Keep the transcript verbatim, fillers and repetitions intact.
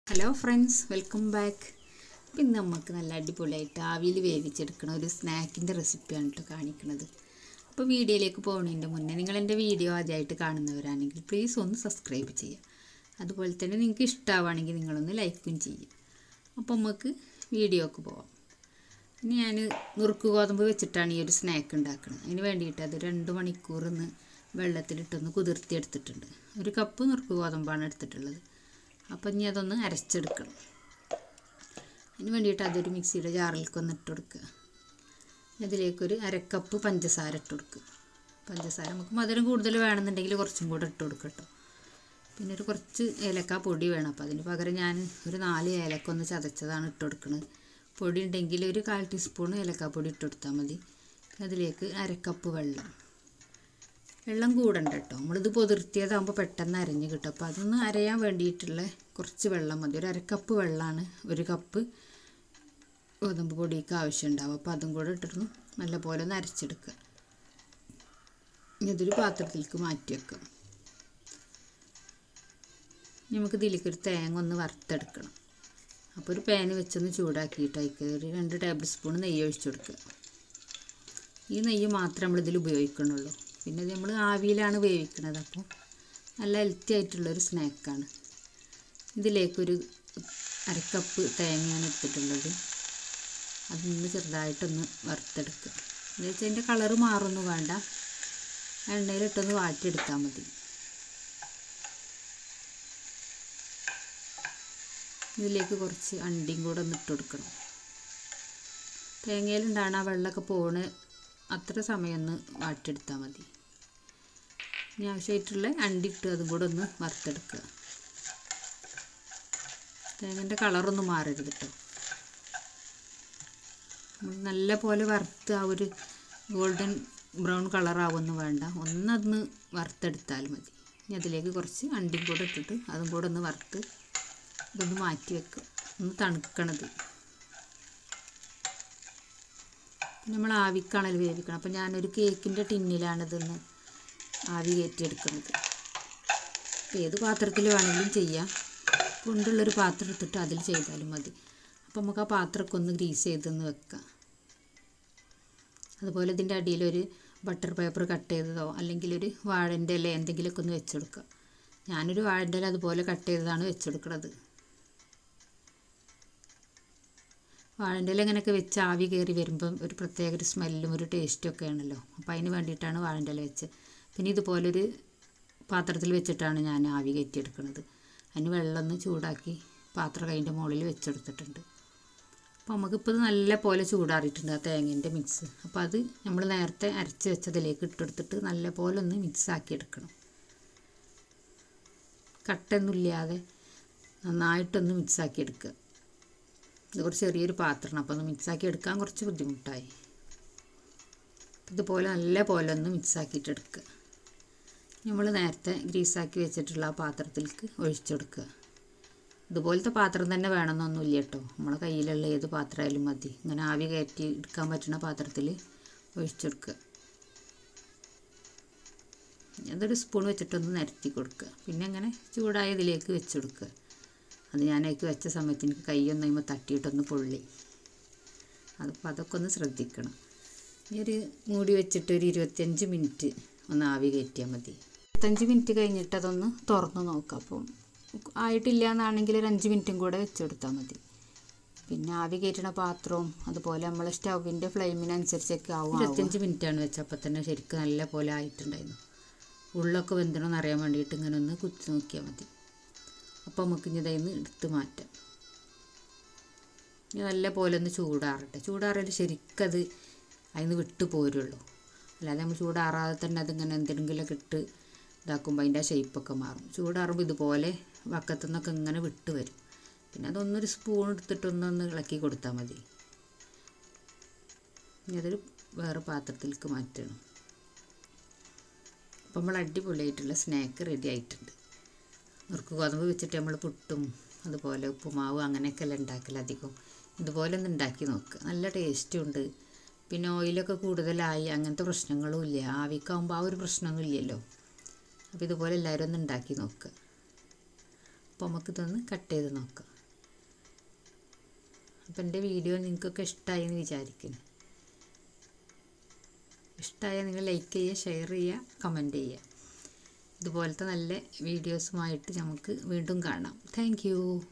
Hello friends, welcome back. ഇപ്പം ഇന്ന് നമുക്ക് നല്ല അടിപൊളിയായിട്ട് ആവിയിൽ വേവിച്ചെടുക്കണ ഒരു സ്നാക്കിൻ്റെ റെസിപ്പിയാണ് കേട്ടോ കാണിക്കുന്നത്. അപ്പോൾ വീഡിയോയിലേക്ക് പോകുന്നതിൻ്റെ മുന്നേ നിങ്ങൾ എൻ്റെ വീഡിയോ ആദ്യമായിട്ട് കാണുന്നവരാണെങ്കിൽ പ്ലീസ് ഒന്ന് സബ്സ്ക്രൈബ് ചെയ്യുക. അതുപോലെ തന്നെ നിങ്ങൾക്ക് ഇഷ്ടമാവുകയാണെങ്കിൽ നിങ്ങളൊന്ന് ലൈക്കും ചെയ്യുക. അപ്പോൾ നമുക്ക് വീഡിയോക്ക് പോവാം. ഇനി ഞാൻ നുറുക്ക് ഗോതമ്പ് വെച്ചിട്ടാണ് ഈ ഒരു സ്നാക്ക് ഉണ്ടാക്കുന്നത്. അതിന് വേണ്ടിയിട്ട് അത് രണ്ട് മണിക്കൂറൊന്ന് വെള്ളത്തിലിട്ടൊന്ന് കുതിർത്തിയെടുത്തിട്ടുണ്ട്. ഒരു കപ്പ് നുറുക്ക് ഗോതമ്പാണ് എടുത്തിട്ടുള്ളത്. അപ്പം ഇനി അതൊന്ന് അരച്ചെടുക്കണം. അതിന് വേണ്ടിയിട്ട് അതൊരു മിക്സിയുടെ ജാറിലേക്ക് ഒന്ന് ഇട്ട് കൊടുക്കുക. അതിലേക്കൊരു അരക്കപ്പ് പഞ്ചസാര ഇട്ട് കൊടുക്കുക. പഞ്ചസാര നമുക്ക് മധുരം കൂടുതൽ വേണമെന്നുണ്ടെങ്കിൽ കുറച്ചും കൂടെ ഇട്ട് കൊടുക്കുക കേട്ടോ. പിന്നെ ഒരു കുറച്ച് ഏലക്ക പൊടി വേണം. അപ്പോൾ അതിന് പകരം ഞാൻ ഒരു നാല് ഏലക്ക ഒന്ന് ചതച്ചതാണ് ഇട്ട് കൊടുക്കുന്നത്. പൊടി ഉണ്ടെങ്കിൽ ഒരു കാൽ ടീസ്പൂൺ ഏലക്കാപ്പൊടി ഇട്ട് കൊടുത്താൽ മതി. അതിലേക്ക് അരക്കപ്പ് വെള്ളം വെള്ളം കൂടണ്ട കേട്ടോ. നമ്മളിത് പൊതിർത്തിയതാകുമ്പോൾ പെട്ടെന്ന് അരഞ്ഞ് കിട്ടും. അപ്പോൾ അതൊന്ന് അരയാൻ വേണ്ടിയിട്ടുള്ള കുറച്ച് വെള്ളം മതി. ഒരു അരക്കപ്പ് വെള്ളമാണ് ഒരു കപ്പ് ഗോതമ്പ് പൊടിക്ക് ആവശ്യമുണ്ടാവും. അപ്പോൾ അതും കൂടെ ഇട്ടിട്ട് നല്ലപോലെ ഒന്ന് അരച്ചെടുക്കുക. ഇതൊരു പാത്രത്തിലേക്ക് മാറ്റി വെക്കാം. നമുക്ക് ഇതിലേക്കൊരു തേങ്ങ ഒന്ന് വറുത്തെടുക്കണം. അപ്പോൾ ഒരു പാന് വെച്ചൊന്ന് ചൂടാക്കിയിട്ട് അതിലേക്ക് ഒരു രണ്ട് ടേബിൾ സ്പൂൺ നെയ്യ് ഒഴിച്ചു കൊടുക്കുക. ഈ നെയ്യ് മാത്രമേ നമ്മളിതിൽ ഉപയോഗിക്കണുള്ളൂ. പിന്നെ ഇത് നമ്മൾ ആവിയിലാണ് വേവിക്കുന്നത്. അപ്പോൾ നല്ല ഹെൽത്തി ആയിട്ടുള്ളൊരു സ്നാക്കാണ്. ഇതിലേക്കൊരു അരക്കപ്പ് തേങ്ങയാണ് എടുത്തിട്ടുള്ളത്. അതൊന്ന് ചെറുതായിട്ടൊന്ന് വറുത്തെടുക്കുക. എന്ന് വെച്ചാൽ അതിൻ്റെ കളറ് മാറൊന്നും വേണ്ട, എണ്ണയിലിട്ടൊന്ന് വാട്ടിയെടുത്താൽ മതി. ഇതിലേക്ക് കുറച്ച് അണ്ടിയും കൂടെ ഒന്ന് ഇട്ട് കൊടുക്കണം. തേങ്ങയിലുണ്ടാണ് ആ വെള്ളമൊക്കെ പോണ അത്ര സമയം ഒന്ന് വാട്ടിയെടുത്താൽ മതി. ഇനി ആവശ്യമായിട്ടുള്ള അണ്ടി ഇട്ട് അതും കൂടെ ഒന്ന് വറുത്തെടുക്കുക. തേങ്ങൻ്റെ കളറൊന്നും മാറരുത് കേട്ടോ. നല്ല പോലെ വറുത്ത് ആ ഒരു ഗോൾഡൻ ബ്രൗൺ കളറാവൊന്നും വേണ്ട, ഒന്നതൊന്ന് വറുത്തെടുത്താൽ മതി. ഇനി അതിലേക്ക് കുറച്ച് അണ്ടിയും കൂടെ ഇട്ടിട്ട് അതും കൂടെ ഒന്ന് വറുത്ത് ഇതൊന്ന് മാറ്റി വെക്കുക. ഒന്ന് തണുക്കണത്. നമ്മൾ ആവിക്കാണൽ വേവിക്കണം. അപ്പോൾ ഞാനൊരു കേക്കിൻ്റെ ടിന്നിലാണ് ഇതൊന്ന് ആവി കയറ്റിയെടുക്കുന്നത്. ഏത് പാത്രത്തിൽ വേണമെങ്കിലും ചെയ്യാം. കൊണ്ടുള്ളൊരു പാത്രം എടുത്തിട്ട് അതിൽ ചെയ്താലും മതി. അപ്പോൾ നമുക്ക് ആ പാത്രമൊക്കെ ഒന്ന് ഗ്രീസ് ചെയ്തൊന്ന് വെക്കാം. അതുപോലെ ഇതിൻ്റെ അടിയിലൊരു ബട്ടർ പേപ്പർ കട്ട് ചെയ്തതോ അല്ലെങ്കിൽ ഒരു വാഴൻ്റെ ഇല എന്തെങ്കിലുമൊക്കെ ഒന്ന് വെച്ചെടുക്കുക. ഞാനൊരു വാഴൻ്റെ ഇല അതുപോലെ കട്ട് ചെയ്തതാണ് വെച്ചെടുക്കുന്നത്. വാഴൻ്റെ ഇല ഇങ്ങനെയൊക്കെ വെച്ച് ആവി കയറി വരുമ്പം ഒരു പ്രത്യേക ഒരു സ്മെല്ലും ഒരു ടേസ്റ്റും ഒക്കെ ആണല്ലോ. അപ്പോൾ അതിന് വേണ്ടിയിട്ടാണ് വാഴൻ്റെ ഇല വെച്ച്. പിന്നെ ഇതുപോലൊരു പാത്രത്തിൽ വെച്ചിട്ടാണ് ഞാൻ ആവി കയറ്റിയെടുക്കുന്നത്. അതിന് വെള്ളം ഒന്ന് ചൂടാക്കി പാത്രം അതിൻ്റെ മുകളിൽ വെച്ചെടുത്തിട്ടുണ്ട്. അപ്പോൾ നമുക്കിപ്പോൾ ഇത് നല്ല പോലെ ചൂടാറിയിട്ടുണ്ട് ആ തേങ്ങേൻ്റെ മിക്സ്. അപ്പോൾ അത് നമ്മൾ നേരത്തെ അരച്ച് വെച്ചതിലേക്ക് ഇട്ടെടുത്തിട്ട് നല്ല പോലെ ഒന്ന് മിക്സാക്കി എടുക്കണം. കട്ടൊന്നുമില്ലാതെ നന്നായിട്ടൊന്ന് മിക്സാക്കി എടുക്കുക. ഇത് കുറച്ച് ചെറിയൊരു പാത്രമാണ്, അപ്പോൾ ഒന്ന് മിക്സാക്കി എടുക്കാൻ കുറച്ച് ബുദ്ധിമുട്ടായി. ഇതുപോലെ നല്ല പോലെ ഒന്ന് മിക്സാക്കിയിട്ട് എടുക്കുക. നമ്മൾ നേരത്തെ ഗ്രീസാക്കി വെച്ചിട്ടുള്ള ആ പാത്രത്തിലേക്ക് ഒഴിച്ചെടുക്കുക. ഇതുപോലത്തെ പാത്രം തന്നെ വേണമെന്നൊന്നുമില്ല കേട്ടോ. നമ്മളെ കയ്യിലുള്ള ഏത് പാത്രമായാലും മതി. ഇങ്ങനെ ആവി കയറ്റി എടുക്കാൻ പറ്റുന്ന പാത്രത്തിൽ ഒഴിച്ചെടുക്കുക. അതൊരു സ്പൂൺ വെച്ചിട്ടൊന്ന് നിരത്തി കൊടുക്കുക. പിന്നെ അങ്ങനെ ചൂടായ ഇതിലേക്ക് വെച്ചെടുക്കുക. അത് ഞാനേക്ക് വെച്ച സമയത്ത് എനിക്ക് കൈയൊന്നും കഴിയുമ്പോൾ തട്ടിയിട്ടൊന്ന് പൊള്ളി. അതിപ്പോൾ അതൊക്കെ ഒന്ന് ശ്രദ്ധിക്കണം. ഇനി ഒരു മൂടി വെച്ചിട്ട് ഒരു ഇരുപത്തഞ്ച് മിനിറ്റ് ഒന്ന് ആവി കയറ്റിയാൽ മതി. ഇരുപത്തഞ്ച് മിനിറ്റ് കഴിഞ്ഞിട്ട് അതൊന്ന് തുറന്ന് നോക്കാം. അപ്പം ആയിട്ടില്ല എന്നാണെങ്കിൽ ഒരു അഞ്ച് മിനിറ്റും കൂടെ വെച്ചെടുത്താൽ മതി. പിന്നെ ആവി കയറ്റണ പാത്രവും അതുപോലെ നമ്മളെ സ്റ്റൗവിൻ്റെ ഫ്ലെയിമിനനുസരിച്ചൊക്കെ ആവും. ഇരുപത്തഞ്ച് മിനിറ്റാണ് വെച്ചത്. അപ്പോൾ തന്നെ ശരിക്കും നല്ല പോലെ ആയിട്ടുണ്ടായിരുന്നു. ഉള്ളൊക്കെ വെന്തണമെന്ന് അറിയാൻ വേണ്ടിയിട്ട് ഇങ്ങനെ ഒന്ന് കുത്തി നോക്കിയാൽ മതി. അപ്പോൾ നമുക്ക് ഇനി ഇതേന്ന് എടുത്ത് മാറ്റാം. ഇനി നല്ല പോലെ ഒന്ന് ചൂടാറട്ടെ. ചൂടാറിയാൽ ശരിക്കത് അതിന് വിട്ട് പോരുള്ളൂ. അല്ലാതെ നമ്മൾ ചൂടാറാതെ തന്നെ അതിങ്ങനെ എന്തെങ്കിലുമൊക്കെ ഇട്ട് ഇതാക്കുമ്പോൾ അതിൻ്റെ ആ ഷേപ്പൊക്കെ മാറും. ചൂടാറുമ്പോൾ ഇതുപോലെ വക്കത്തു നിന്നൊക്കെ ഇങ്ങനെ വിട്ട് വരും. പിന്നെ അതൊന്നൊരു സ്പൂൺ എടുത്തിട്ടൊന്നൊന്ന് ഇളക്കി കൊടുത്താൽ മതി. ഇനി അതൊരു വേറെ പാത്രത്തിലേക്ക് മാറ്റണം. അപ്പോൾ നമ്മൾ അടിപൊളിയായിട്ടുള്ള സ്നാക്ക് റെഡി ആയിട്ടുണ്ട്. നുറുക്ക് ഗോതമ്പ് വെച്ചിട്ട് നമ്മൾ പുട്ടും അതുപോലെ ഉപ്പുമാവ് അങ്ങനെയൊക്കെ എല്ലാം ഉണ്ടാക്കൽ അധികം. ഇതുപോലെ ഒന്ന് ഉണ്ടാക്കി നോക്കുക. നല്ല ടേസ്റ്റും ഉണ്ട്. പിന്നെ ഓയിലൊക്കെ കൂടുതലായി അങ്ങനത്തെ പ്രശ്നങ്ങളും ഇല്ല. ആവിക്കാവുമ്പോൾ ആ ഒരു പ്രശ്നമൊന്നും ഇല്ലല്ലോ. അപ്പോൾ ഇതുപോലെ എല്ലാവരും ഒന്ന് ഉണ്ടാക്കി നോക്കുക. അപ്പോൾ നമുക്കിതൊന്ന് കട്ട് ചെയ്ത് നോക്കാം. അപ്പോൾ എൻ്റെ വീഡിയോ നിങ്ങൾക്കൊക്കെ ഇഷ്ടമായി എന്ന് വിചാരിക്കുന്നു. ഇഷ്ടമായാൽ നിങ്ങൾ ലൈക്ക് ചെയ്യുക, ഷെയർ ചെയ്യുക, കമൻറ്റ് ചെയ്യുക. ഇതുപോലത്തെ നല്ല വീഡിയോസുമായിട്ട് നമുക്ക് വീണ്ടും കാണാം. Thank U.